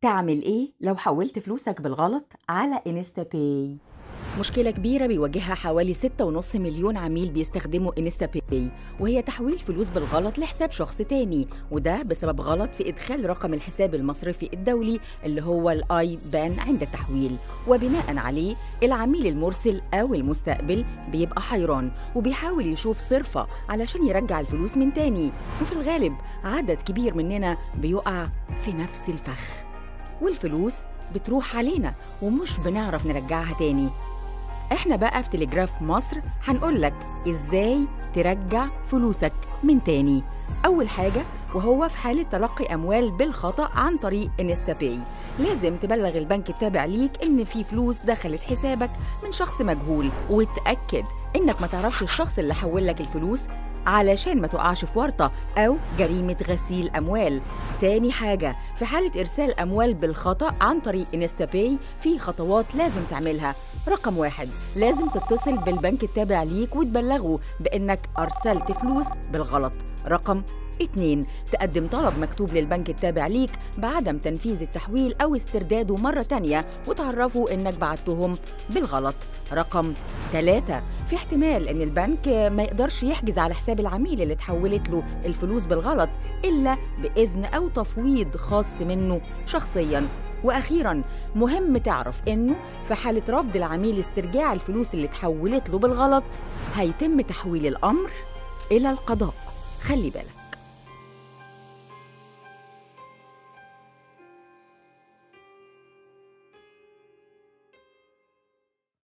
تعمل إيه لو حولت فلوسك بالغلط على انستا باي؟ مشكلة كبيرة بيواجهها حوالي 6.5 مليون عميل بيستخدموا انستا باي، وهي تحويل فلوس بالغلط لحساب شخص تاني، وده بسبب غلط في إدخال رقم الحساب المصرفي الدولي اللي هو الاي بان عند التحويل. وبناء عليه العميل المرسل أو المستقبل بيبقى حيران وبيحاول يشوف صرفة علشان يرجع الفلوس من تاني، وفي الغالب عدد كبير مننا بيقع في نفس الفخ، والفلوس بتروح علينا ومش بنعرف نرجعها تاني. احنا بقى في تلجراف مصر هنقولك ازاي ترجع فلوسك من تاني. اول حاجة، وهو في حالة تلقي اموال بالخطأ عن طريق انستا باي، لازم تبلغ البنك التابع ليك ان في فلوس دخلت حسابك من شخص مجهول، وتأكد انك ما تعرفش الشخص اللي حول لك الفلوس علشان ما تقعش في ورطة أو جريمة غسيل أموال. تاني حاجة، في حالة إرسال أموال بالخطأ عن طريق انستا باي في خطوات لازم تعملها. رقم 1، لازم تتصل بالبنك التابع ليك وتبلغه بأنك أرسلت فلوس بالغلط. رقم 2، تقدم طلب مكتوب للبنك التابع ليك بعدم تنفيذ التحويل أو استرداده مرة تانية وتعرفوا إنك بعتهم بالغلط. رقم 3، في احتمال إن البنك ما يقدرش يحجز على حساب العميل اللي اتحولت له الفلوس بالغلط إلا بإذن أو تفويض خاص منه شخصياً. وأخيراً، مهم تعرف إنه في حالة رفض العميل استرجاع الفلوس اللي اتحولت له بالغلط هيتم تحويل الأمر إلى القضاء. خلي بالك.